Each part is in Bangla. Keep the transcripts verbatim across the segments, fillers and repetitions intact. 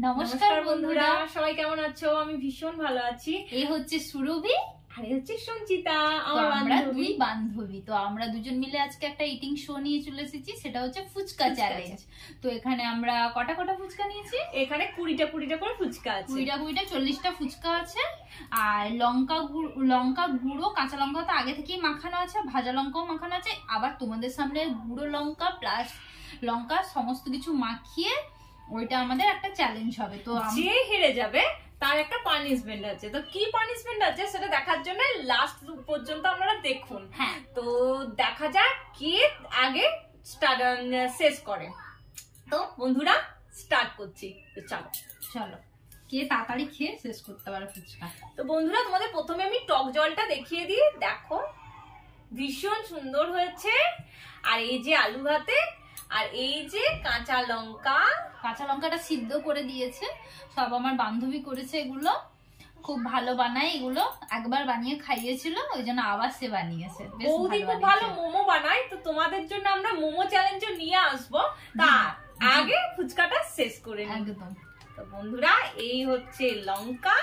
নমস্কার বন্ধুরা, সবাই কেমন আছো? আমি ভীষণ ভালো আছি। এই হচ্ছে সুরভি আর এই হচ্ছে সঞ্চিতা, আমরা দুই বান্ধবী। তো আমরা দুজন মিলে আজকে একটা ইটিং শো নিয়ে চলে এসেছি, সেটা হচ্ছে ফুচকা চ্যালেঞ্জ। তো এখানে আমরা কটা কটা ফুচকা নিয়েছি? এখানে কুড়িটা কুড়িটা করে ফুচকা আছে, কুড়িটা কুড়িটা চল্লিশটা ফুচকা আছে। আর লঙ্কা লঙ্কা গুঁড়ো, কাঁচা লঙ্কা তো আগে থেকেই মাখানো আছে, ভাজা লঙ্কাও মাখানো আছে। আবার তোমাদের সামনে গুঁড়ো লঙ্কা প্লাস লঙ্কা সমস্ত কিছু মাখিয়ে ওইটা আমাদের একটা চ্যালেঞ্জ হবে। তো যে হেরে যাবে তার একটা পানিশমেন্ট আছে। তো কি পানিশমেন্ট আছে সেটা দেখার জন্য লাস্ট পর্যন্ত আপনারা দেখুন। হ্যাঁ, তো দেখা যাক কে আগে স্টার্ট শেষ করে। তো বন্ধুরা স্টার্ট করছি, তো চলো চলো কে তাড়াতাড়ি খেয়ে শেষ করতে পারে ফুচকা। তো বন্ধুরা তোমাদের প্রথমে আমি টক জলটা দেখিয়ে দিই। দেখো ভীষণ সুন্দর হয়েছে। আর এই যে আলু ভাতে, আর এই যে কাঁচা লঙ্কা, কাঁচা লঙ্কাটা সিদ্ধ করে দিয়েছে। সব আমার বান্ধবী করেছে, এগুলো খুব ভালো বানায়। এগুলো একবার বানিয়ে খাইয়েছিল, ওই জন্য আবার সে বানিয়েছে। বৌদি খুব ভালো মোমো বানায়। তো তোমাদের জন্য আমরা মোমো চ্যালেঞ্জ নিয়ে আসবো, তার আগে ফুচকাটা শেষ করে নিই। একদম। তো বন্ধুরা এই হচ্ছে লঙ্কা,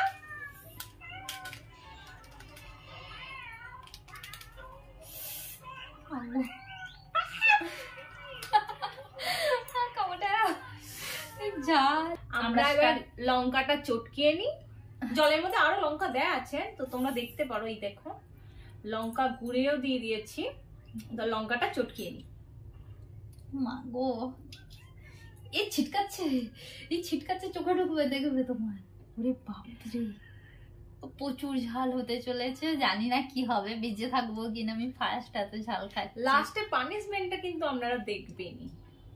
আমরা এবার লঙ্কাটা চটকিয়ে নিই। জলের মধ্যে আরো লঙ্কা দেয়া আছে, তো তোমরা দেখতে পারো। এই দেখো লঙ্কা গুঁড়েও দিয়ে দিয়েছি। তো লঙ্কাটা চটকিয়ে নিই। মা গো, এই ছিটকাচ্ছে, এই ছিটকাচ্ছে, চোখে ঢুকবে, দেখবে তোমার। ওরে বাপরে, প্রচুর ঝাল হতে চলেছে। জানি না কি হবে, বেঁচে থাকবো কিনা। আমি ফার্স্ট এত ঝাল খাচ্ছি। লাস্টে পানিশমেন্টটা কিন্তু আপনারা দেখবেনই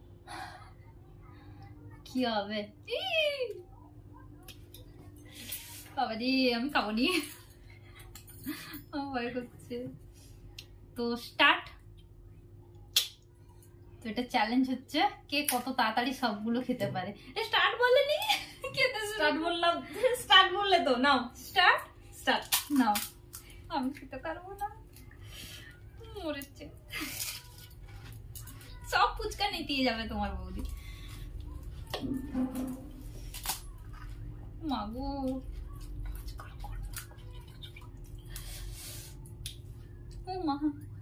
কি হবে। বাবারি, আমি খাবো নি, ভয় করছে। তো স্টার্ট। তো এটা চ্যালেঞ্জ হচ্ছে কে কত তাড়াতাড়ি সবগুলো খেতে পারে। স্টার্ট বলেনি, স্টার্ট বললাম। স্টার্ট বললে তো নাও। Start start now. আমি খেতে পারবো না, মরেছে। সব ফুচকা নিতে যাবে তোমার বৌদি। মাগো, ও মা,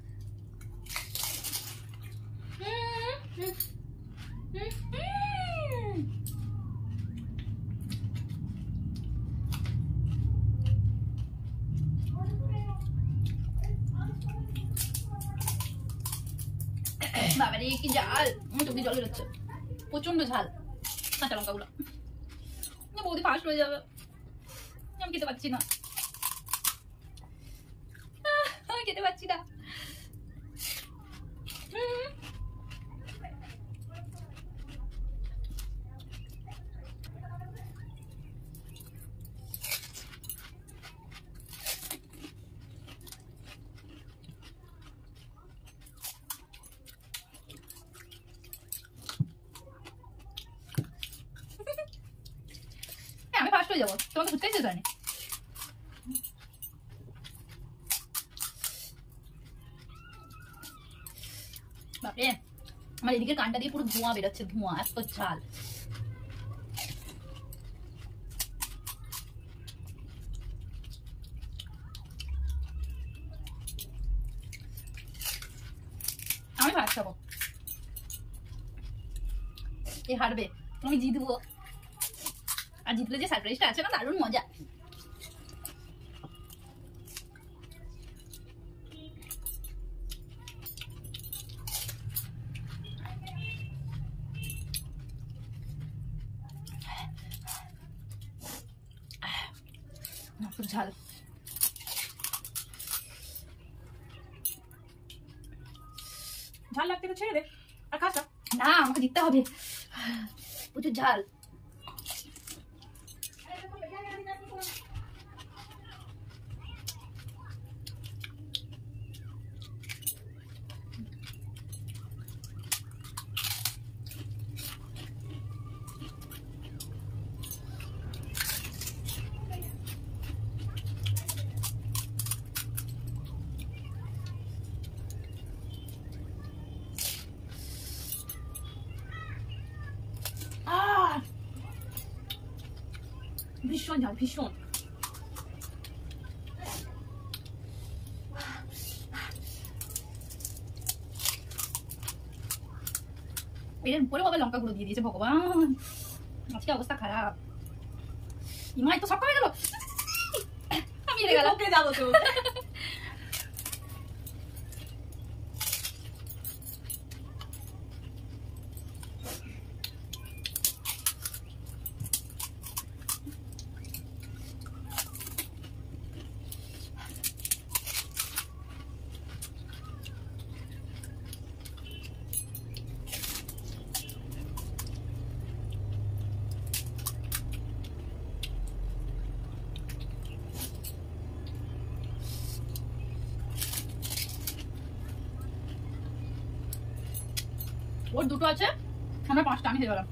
বাবারে কি ঝাল, চোখে জল বেরোচ্ছে, প্রচন্ড ঝাল। কাঁচা লঙ্কা গুলো বৌদি ফাস্ট হয়ে যাবে, আমি খেতে পাচ্ছি না, আমি খেতে পাচ্ছি না। আমি ফার্স্ট হয়ে যাবো, তোমাকে ফুচকাই শেষ হয়নি। বাপরে, আমার এদিকে কানটা দিয়ে পুরো ধোঁয়া বেরোচ্ছে, ধোঁয়া, এত ঝাল। আমি ফার্স্ট হবো, এ হারবে, আমি জিতবো। আর জিতলে যে সারপ্রাইজটা আছে না, দারুণ মজা। খুব ঝাল। ঝাল লাগতে তো ছেড়ে দে, আর খাস না, আমাকে জিততে হবে, প্রচুর ঝাল। ভীষণ ঝাল, ভীষণ। এর উপরে বাবা লঙ্কা গুঁড়ো দিয়ে দিয়েছে, ভগবান আজকে অবস্থা খারাপ। ইমা তো সব কমে গেল, আমি হেরে গেলাম। যাবো তো ওর দুটো আছে, আমরা পাঁচটা, আমি হেরে গেলাম।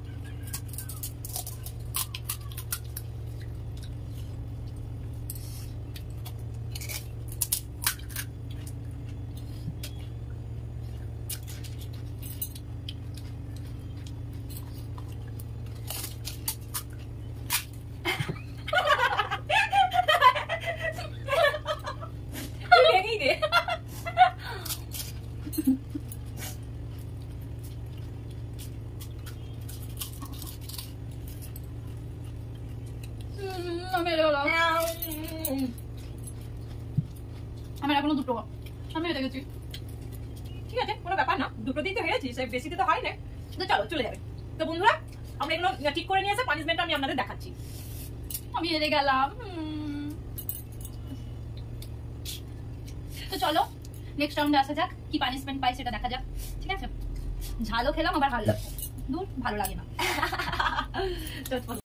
ভেঙেই দে। আমি হেরে গেলাম, আমার এখনো দুটো, আমি হেরে গেছি। ঠিক আছে, কোনো ব্যাপার না, দুটো দিন তো হেরেছিস, বেশিতে তো হয় না। তো চলো চলে যাবে। তো বন্ধুরা, আমরা এগুলো ঠিক করে নিয়ে এসে পানিশমেন্ট আমি আপনাদের দেখাচ্ছি। আমি হেরে গেলাম। তো চলো নেক্সট রাউন্ডে আসা যাক, কি পানিশমেন্ট পাই সেটা দেখা যাক। ঠিক আছে, ঝালও খেলাম আবার ভালো লাগছে, দূর ভালো লাগে না।